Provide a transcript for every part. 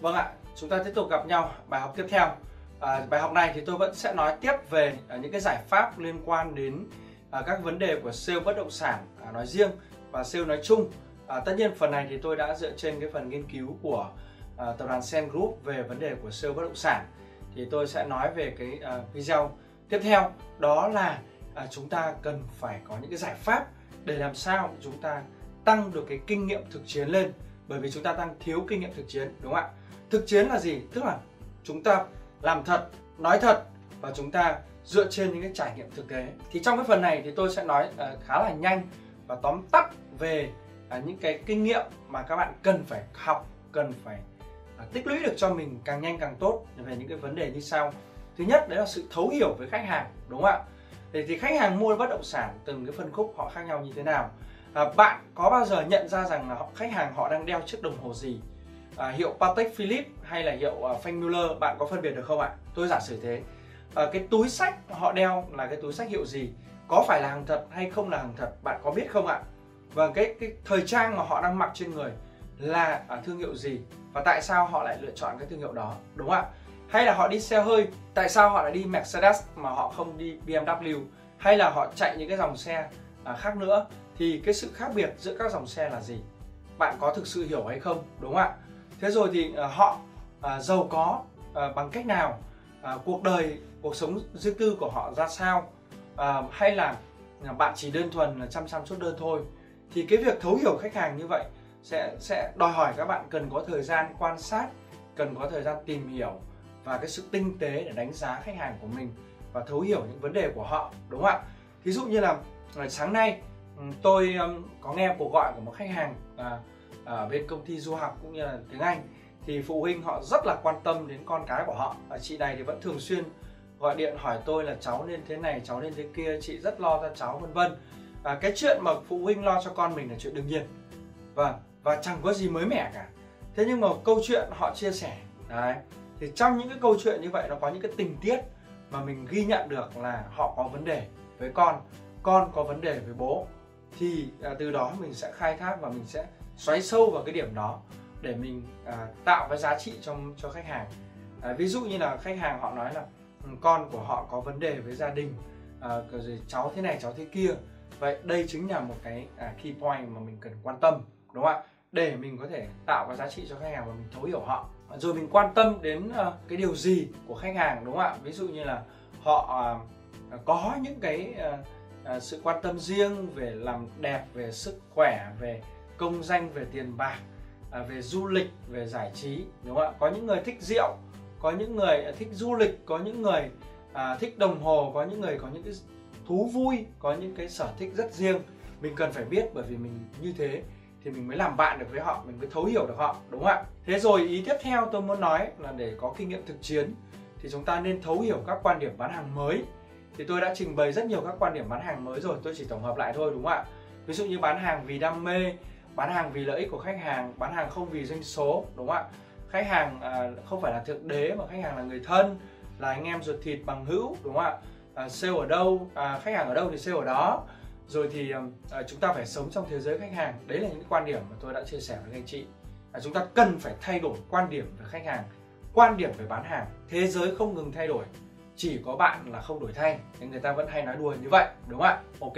Vâng ạ, chúng ta tiếp tục gặp nhau bài học tiếp theo. Bài học này thì tôi vẫn sẽ nói tiếp về những cái giải pháp liên quan đến các vấn đề của sale bất động sản nói riêng và sale nói chung. Tất nhiên phần này thì tôi đã dựa trên cái phần nghiên cứu của tập đoàn Sen Group về vấn đề của sale bất động sản. Thì tôi sẽ nói về cái video tiếp theo, đó là chúng ta cần phải có những cái giải pháp để làm sao chúng ta tăng được cái kinh nghiệm thực chiến lên. Bởi vì chúng ta đang thiếu kinh nghiệm thực chiến, đúng không ạ? Thực chiến là gì? Tức là chúng ta làm thật, nói thật và chúng ta dựa trên những cái trải nghiệm thực tế. Thì trong cái phần này thì tôi sẽ nói khá là nhanh và tóm tắt về những cái kinh nghiệm mà các bạn cần phải học, cần phải tích lũy được cho mình càng nhanh càng tốt về những cái vấn đề như sau. Thứ nhất đấy là sự thấu hiểu với khách hàng, đúng không ạ? Thì khách hàng mua bất động sản từng cái phân khúc họ khác nhau như thế nào? Bạn có bao giờ nhận ra rằng là khách hàng họ đang đeo chiếc đồng hồ gì? Hiệu Patek Philippe hay là hiệu Franck Muller, bạn có phân biệt được không ạ? Tôi giả sử thế. Cái túi xách họ đeo là cái túi xách hiệu gì? Có phải là hàng thật hay không là hàng thật? Bạn có biết không ạ? Và cái thời trang mà họ đang mặc trên người là thương hiệu gì? Và tại sao họ lại lựa chọn cái thương hiệu đó? Đúng không ạ? Hay là họ đi xe hơi, tại sao họ lại đi Mercedes mà họ không đi BMW? Hay là họ chạy những cái dòng xe khác nữa? Thì cái sự khác biệt giữa các dòng xe là gì? Bạn có thực sự hiểu hay không? Đúng không ạ? Thế rồi thì họ giàu có bằng cách nào? Cuộc sống riêng tư của họ ra sao? Hay là bạn chỉ đơn thuần là chăm chốt đơn thôi? Thì cái việc thấu hiểu khách hàng như vậy sẽ đòi hỏi các bạn cần có thời gian quan sát, cần có thời gian tìm hiểu và cái sự tinh tế để đánh giá khách hàng của mình và thấu hiểu những vấn đề của họ, đúng không ạ? Ví dụ như là sáng nay tôi có nghe cuộc gọi của một khách hàng ở bên công ty du học cũng như là tiếng Anh. Thì phụ huynh họ rất là quan tâm đến con cái của họ. Chị này thì vẫn thường xuyên gọi điện hỏi tôi là cháu nên thế này, cháu nên thế kia, chị rất lo cho cháu vân vân. Cái chuyện mà phụ huynh lo cho con mình là chuyện đương nhiên và chẳng có gì mới mẻ cả. Thế nhưng mà câu chuyện họ chia sẻ đấy, thì trong những cái câu chuyện như vậy nó có những cái tình tiết mà mình ghi nhận được là họ có vấn đề với con có vấn đề với bố. Thì từ đó mình sẽ khai thác và mình sẽ xoáy sâu vào cái điểm đó để mình tạo cái giá trị cho khách hàng. Ví dụ như là khách hàng họ nói là con của họ có vấn đề với gia đình, rồi cháu thế này cháu thế kia. Vậy đây chính là một cái key point mà mình cần quan tâm, đúng không ạ? Để mình có thể tạo cái giá trị cho khách hàng và mình thấu hiểu họ. Rồi mình quan tâm đến cái điều gì của khách hàng, đúng không ạ? Ví dụ như là họ có những cái sự quan tâm riêng về làm đẹp, về sức khỏe, về công danh, về tiền bạc, về du lịch, về giải trí, đúng không ạ? Có những người thích rượu, có những người thích du lịch, có những người thích đồng hồ, có những người có những cái thú vui, có những cái sở thích rất riêng. Mình cần phải biết, bởi vì mình như thế thì mình mới làm bạn được với họ, mình mới thấu hiểu được họ, đúng không ạ? Thế rồi ý tiếp theo tôi muốn nói là để có kinh nghiệm thực chiến thì chúng ta nên thấu hiểu các quan điểm bán hàng mới. Thì tôi đã trình bày rất nhiều các quan điểm bán hàng mới rồi, tôi chỉ tổng hợp lại thôi, đúng không ạ? Ví dụ như bán hàng vì đam mê, bán hàng vì lợi ích của khách hàng, bán hàng không vì doanh số, đúng không ạ? Khách hàng không phải là thượng đế mà khách hàng là người thân, là anh em ruột thịt bằng hữu, đúng không ạ? Sale ở đâu, khách hàng ở đâu thì sale ở đó. Rồi thì chúng ta phải sống trong thế giới khách hàng. Đấy là những quan điểm mà tôi đã chia sẻ với anh chị. Chúng ta cần phải thay đổi quan điểm về khách hàng, quan điểm về bán hàng. Thế giới không ngừng thay đổi, chỉ có bạn là không đổi thay. Nên người ta vẫn hay nói đùa như vậy, đúng không ạ?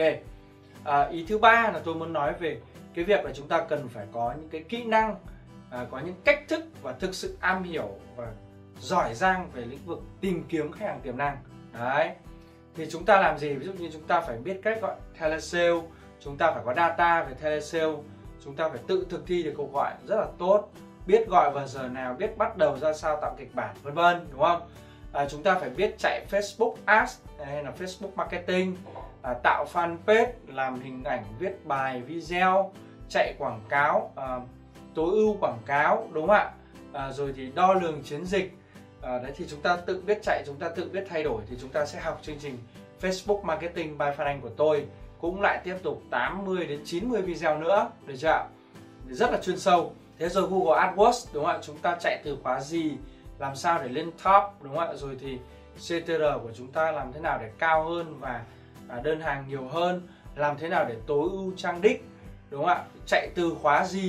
Ok. Ý thứ ba là tôi muốn nói về cái việc là chúng ta cần phải có những cái kỹ năng, có những cách thức và thực sự am hiểu và giỏi giang về lĩnh vực tìm kiếm khách hàng tiềm năng. Đấy. Thì chúng ta làm gì? Ví dụ như chúng ta phải biết cách gọi telesale, chúng ta phải có data về telesale, chúng ta phải tự thực thi được cuộc gọi rất là tốt, biết gọi vào giờ nào, biết bắt đầu ra sao, tạo kịch bản vân vân, đúng không? Chúng ta phải biết chạy Facebook Ads hay là Facebook Marketing, tạo fanpage, làm hình ảnh, viết bài, video, chạy quảng cáo, tối ưu quảng cáo, đúng không ạ? Rồi thì đo lường chiến dịch. Đấy thì chúng ta tự biết chạy, chúng ta tự biết thay đổi thì chúng ta sẽ học chương trình Facebook Marketing by Phan Anh của tôi, cũng lại tiếp tục 80 đến 90 video nữa, được chưa ạ? Rất là chuyên sâu. Thế rồi Google AdWords, đúng không ạ? Chúng ta chạy từ khóa gì, làm sao để lên top, đúng không ạ? Rồi thì CTR của chúng ta làm thế nào để cao hơn và đơn hàng nhiều hơn, làm thế nào để tối ưu trang đích, đúng không ạ? Chạy từ khóa gì,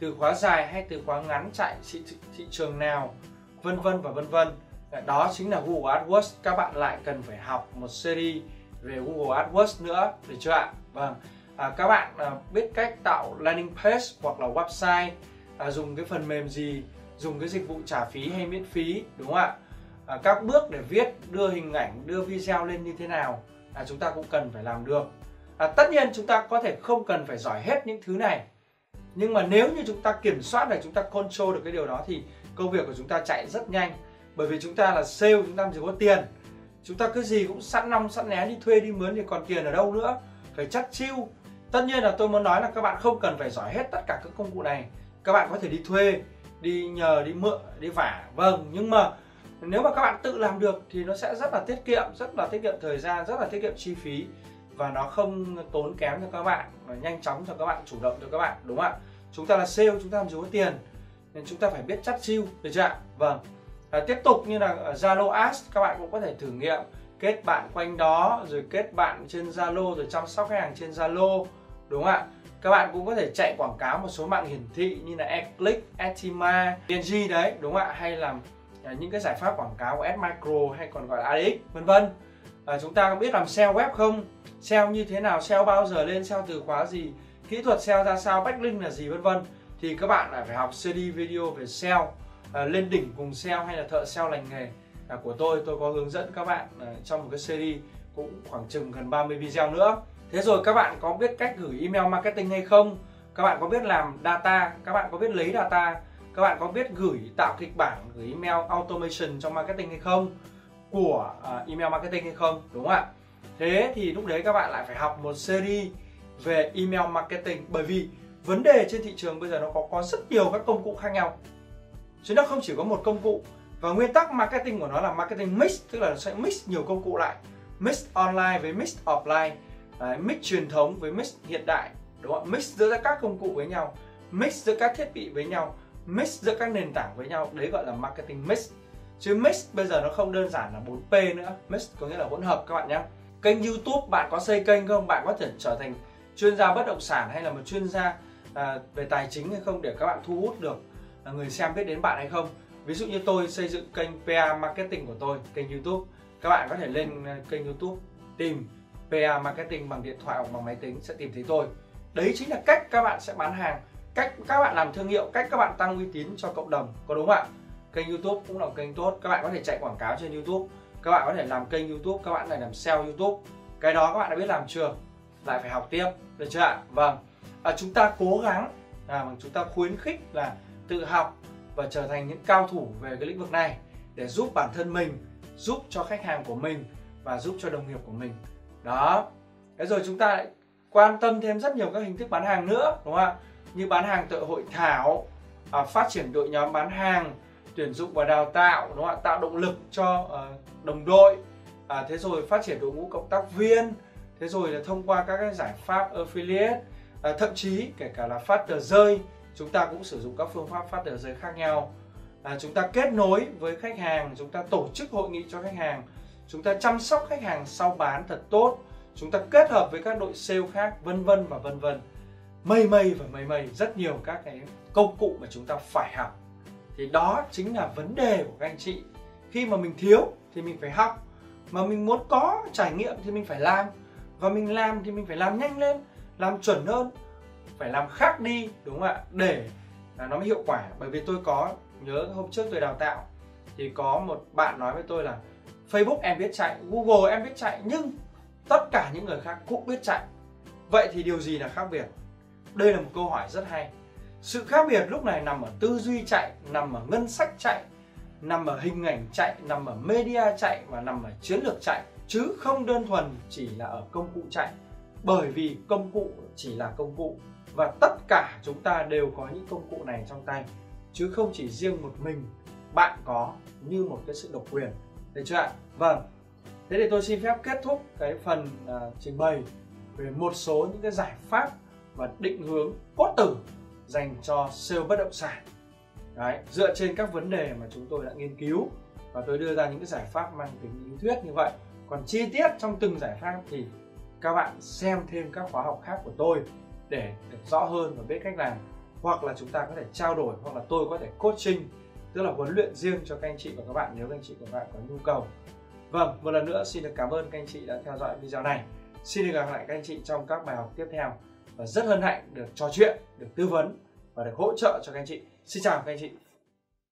từ khóa dài hay từ khóa ngắn chạy thị trường nào, vân vân và vân vân. Đó chính là Google AdWords. Các bạn lại cần phải học một series về Google AdWords nữa, được chưa ạ? Vâng. Các bạn biết cách tạo landing page hoặc là website, dùng cái phần mềm gì, dùng cái dịch vụ trả phí hay miễn phí, đúng không ạ? Các bước để viết, đưa hình ảnh, đưa video lên như thế nào, chúng ta cũng cần phải làm được. Tất nhiên chúng ta có thể không cần phải giỏi hết những thứ này, nhưng mà nếu như chúng ta kiểm soát được, chúng ta control được cái điều đó thì công việc của chúng ta chạy rất nhanh. Bởi vì chúng ta là sale, chúng ta chỉ có tiền. Chúng ta cứ gì cũng sẵn nong sẵn né, đi thuê đi mướn thì còn tiền ở đâu nữa. Phải chắt chiu. Tất nhiên là tôi muốn nói là các bạn không cần phải giỏi hết tất cả các công cụ này. Các bạn có thể đi thuê, đi nhờ, đi mượn, đi vả. Vâng, nhưng mà nếu mà các bạn tự làm được thì nó sẽ rất là tiết kiệm thời gian, rất là tiết kiệm chi phí. Và nó không tốn kém cho các bạn, và nhanh chóng cho các bạn, chủ động cho các bạn, đúng không ạ? Chúng ta là sale, chúng ta làm gì có tiền, nên chúng ta phải biết chắt chiu, được chưa ạ? Vâng. Tiếp tục như là Zalo Ads, các bạn cũng có thể thử nghiệm kết bạn quanh đó, rồi kết bạn trên Zalo, rồi chăm sóc khách hàng trên Zalo, đúng không ạ? Các bạn cũng có thể chạy quảng cáo một số mạng hiển thị như là AdClick, Adtima, PNG đấy, đúng không ạ? Hay là những cái giải pháp quảng cáo của AdMicro hay còn gọi là ADX, vân vân. Chúng ta có biết làm SEO web không? SEO như thế nào? SEO bao giờ lên? SEO từ khóa gì? Kỹ thuật SEO ra sao? Backlink là gì, vân vân. Thì các bạn lại phải học series video về SEO. Lên đỉnh cùng SEO hay là thợ SEO lành nghề của tôi có hướng dẫn các bạn trong một cái series cũng khoảng chừng gần 30 video nữa. Thế rồi các bạn có biết cách gửi email marketing hay không? Các bạn có biết làm data? Các bạn có biết lấy data? Các bạn có biết tạo kịch bản, gửi email automation trong marketing hay không? Của email marketing hay không, đúng không ạ? Thế thì lúc đấy các bạn lại phải học một series về email marketing. Bởi vì vấn đề trên thị trường bây giờ nó có rất nhiều các công cụ khác nhau, chứ nó không chỉ có một công cụ. Và nguyên tắc marketing của nó là marketing mix, tức là nó sẽ mix nhiều công cụ lại. Mix online với mix offline, mix truyền thống với mix hiện đại, đúng không? Mix giữa các công cụ với nhau, mix giữa các thiết bị với nhau, mix giữa các nền tảng với nhau. Đấy gọi là marketing mix. Chứ mix bây giờ nó không đơn giản là 4P nữa. Mix có nghĩa là hỗn hợp các bạn nhé. Kênh YouTube, bạn có xây kênh không? Bạn có thể trở thành chuyên gia bất động sản hay là một chuyên gia về tài chính hay không, để các bạn thu hút được người xem biết đến bạn hay không? Ví dụ như tôi xây dựng kênh PA Marketing của tôi, kênh YouTube. Các bạn có thể lên kênh YouTube tìm PA Marketing bằng điện thoại hoặc bằng máy tính sẽ tìm thấy tôi. Đấy chính là cách các bạn sẽ bán hàng, cách các bạn làm thương hiệu, cách các bạn tăng uy tín cho cộng đồng, có đúng không ạ? Kênh YouTube cũng là một kênh tốt. Các bạn có thể chạy quảng cáo trên YouTube, các bạn có thể làm kênh YouTube, các bạn lại làm SEO YouTube. Cái đó các bạn đã biết làm chưa? Lại phải học tiếp, được chưa ạ? Vâng. Chúng ta cố gắng, chúng ta khuyến khích là tự học và trở thành những cao thủ về cái lĩnh vực này để giúp bản thân mình, giúp cho khách hàng của mình và giúp cho đồng nghiệp của mình. Đó. Thế rồi chúng ta lại quan tâm thêm rất nhiều các hình thức bán hàng nữa, đúng không ạ? Như bán hàng tại hội thảo, phát triển đội nhóm bán hàng, tuyển dụng và đào tạo, đúng không ạ? Tạo động lực cho đồng đội, thế rồi phát triển đội ngũ cộng tác viên, thế rồi là thông qua các cái giải pháp affiliate, thậm chí kể cả là phát tờ rơi. Chúng ta cũng sử dụng các phương pháp phát tờ rơi khác nhau. Chúng ta kết nối với khách hàng, chúng ta tổ chức hội nghị cho khách hàng, chúng ta chăm sóc khách hàng sau bán thật tốt, chúng ta kết hợp với các đội sale khác, vân vân và vân vân. Mây rất nhiều các cái công cụ mà chúng ta phải học. Thì đó chính là vấn đề của các anh chị. Khi mà mình thiếu thì mình phải học, mà mình muốn có trải nghiệm thì mình phải làm, và mình làm thì mình phải làm nhanh lên, làm chuẩn hơn, phải làm khác đi, đúng không ạ? Để nó mới hiệu quả. Bởi vì tôi có nhớ hôm trước tôi đào tạo thì có một bạn nói với tôi là Facebook em biết chạy, Google em biết chạy, nhưng tất cả những người khác cũng biết chạy. Vậy thì điều gì là khác biệt? Đây là một câu hỏi rất hay. Sự khác biệt lúc này nằm ở tư duy chạy, nằm ở ngân sách chạy, nằm ở hình ảnh chạy, nằm ở media chạy và nằm ở chiến lược chạy, chứ không đơn thuần chỉ là ở công cụ chạy. Bởi vì công cụ chỉ là công cụ, và tất cả chúng ta đều có những công cụ này trong tay, chứ không chỉ riêng một mình bạn có như một cái sự độc quyền, được chưa ạ? Vâng. Thế thì tôi xin phép kết thúc cái phần trình bày về một số những cái giải pháp và định hướng cốt tử dành cho sale bất động sản. Đấy, dựa trên các vấn đề mà chúng tôi đã nghiên cứu, và tôi đưa ra những cái giải pháp mang tính lý thuyết như vậy. Còn chi tiết trong từng giải pháp thì các bạn xem thêm các khóa học khác của tôi để được rõ hơn và biết cách làm. hoặc là chúng ta có thể trao đổi, hoặc là tôi có thể coaching, tức là huấn luyện riêng cho các anh chị và các bạn nếu các anh chị và các bạn có nhu cầu. Vâng, một lần nữa xin được cảm ơn các anh chị đã theo dõi video này. Xin được gặp lại các anh chị trong các bài học tiếp theo, và rất hân hạnh được trò chuyện, được tư vấn và được hỗ trợ cho các anh chị. Xin chào các anh chị.